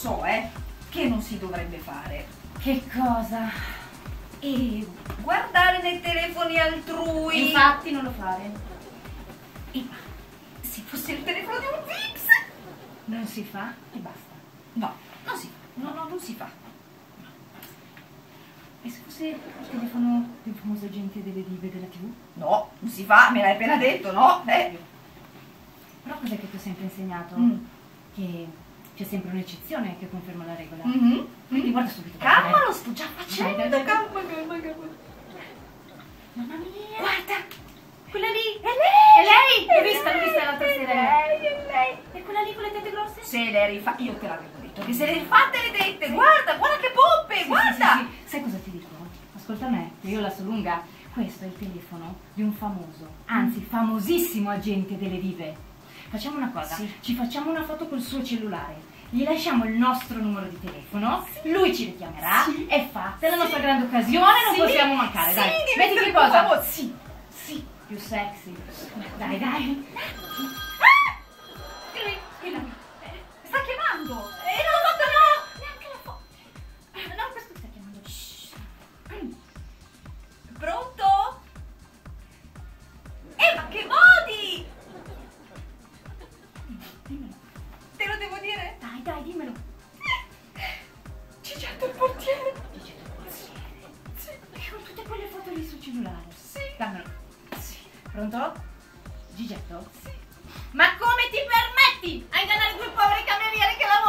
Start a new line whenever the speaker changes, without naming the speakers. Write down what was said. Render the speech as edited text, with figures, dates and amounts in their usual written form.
so, che non si dovrebbe fare.
Che cosa?
E guardare nei telefoni altrui.
Infatti non lo fare.
E se fosse il telefono di un Vips?
Non si fa e basta.
No, non si fa. No, non si fa.
E se fosse il telefono del famoso agente delle dive della TV?
No, non si fa, me l'hai appena detto, no?
Però cos'è che ti ho sempre insegnato? Che c'è sempre un'eccezione che conferma la regola. Quindi guarda subito.
Calma, lo sto già facendo.
Dai.
Calma.
Mamma mia!
Guarda,
Quella lì!
è lei!
È lei! L'ho vista l'altra sera.
È lei!
E quella lì con le tette grosse?
Se le rifatte, io te l'avevo detto, che se le rifatte le dette, guarda che poppe, guarda!
Sì. Sai cosa ti dico? Ascolta me, che io la so lunga. Questo è il telefono di un famoso, anzi famosissimo agente delle dive. Facciamo una cosa, ci facciamo una foto col suo cellulare, gli lasciamo il nostro numero di telefono, lui ci richiamerà, è fatta, è la nostra grande occasione, non possiamo mancare, dai. Metti che cosa?
Sì.
Più sexy. Dai.
Sta chiamando!
Non ho fatto neanche la foto. No, questo sta chiamando.
Pronto? Ma che modi!
Dimmelo.
Te lo devo dire?
Dai, dimmelo.
Gigetto il portiere!
Sì. Con tutte quelle foto lì sul cellulare.
Sì.
Dammelo.
Sì.
Pronto? Gigetto?
Sì.
Ma come ti permetti a ingannare due poveri camerieri che lavorano